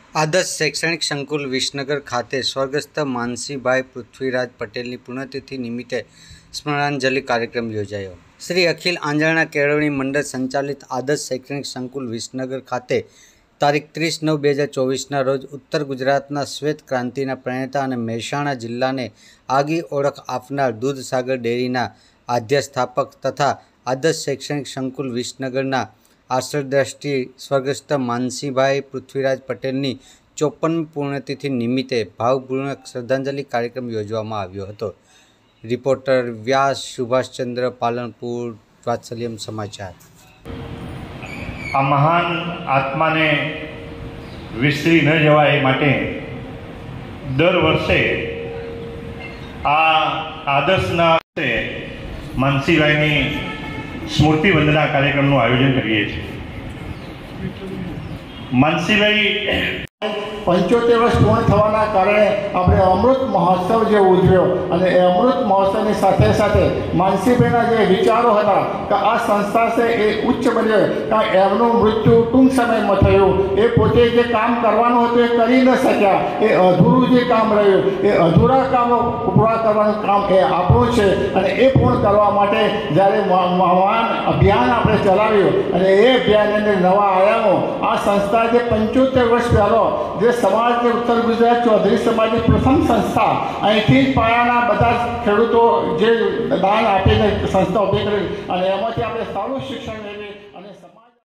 આદર્શ શૈક્ષણિક સંકુલ વિસનગર ખાતે સ્વર્ગસ્થ માનસીભાઈ પૃથ્વીરાજ પટેલની પુણ્યતિથિ નિમિત્તે સ્મરણાંજલિ કાર્યક્રમ યોજાયો। શ્રી અખિલ આંજણા કેળવણી મંડળ સંચાલિત આદર્શ શૈક્ષણિક સંકુલ વિસનગર ખાતે તારીખ 30/9/2024ના રોજ ઉત્તર ગુજરાતના શ્વેત ક્રાંતિના પ્રણેતા અને મહેસાણા જિલ્લાને આગવી ઓળખ આપનાર દૂધસાગર ડેરીના આદ્ય સ્થાપક તથા આદર્શ શૈક્ષણિક સંકુલ વિસનગરના આશ્રયદ્રષ્ટિ સ્વર્ગસ્થ માનસીભાઈ પૃથ્વીરાજ પટેલની 54મી પુણ્યતિથિ નિમિત્તે ભાવપૂર્વક શ્રદ્ધાંજલિ કાર્યક્રમ યોજવામાં આવ્યો હતો। રિપોર્ટર વ્યાસ સુભાષચંદ્ર પાલનપુર, વાત્સલ્યમ સમાચાર। આ મહાન આત્માને વિસરી ન જવાય એ માટે દર વર્ષે આ આદર્શના માનસીભાઈની સ્મૃતિ વંદના કાર્યક્રમનું આયોજન કરીએ છીએ। માનસીભાઈ 75 વર્ષ પૂર્ણ થવાના કારણે આપણે અમૃત મહોત્સવ જે ઉજવ્યો અને એ અમૃત મહોત્સવની સાથે સાથે માનસીભાઈના જે વિચારો હતા કે આ સંસ્થા છે એ ઉચ્ચ બને, કારણ એમનું મૃત્યુ ટૂંક સમયમાં થયું, એ પોતે જે કામ કરવાનું હતું એ કરી ન શક્યા, એ અધૂરું જે કામ રહ્યું એ અધૂરા કામો પૂરા કરવાનું કામ એ આપણું છે અને એ પૂર્ણ કરવા માટે જ્યારે મહાન અભિયાન આપણે ચલાવ્યું અને એ અભિયાનની અંદર નવા આયામો આ સંસ્થા જે 75 વર્ષ પહેલાં જે સમાજ કે ઉત્તર ગુજરાત ચૌધરી સમાજની પ્રથમ સંસ્થા અહીંથી જ પાયાના બધા ખેડૂતો જે દાન આપીને સંસ્થા ઊભી કરી અને એમાંથી આપણે સારું શિક્ષણ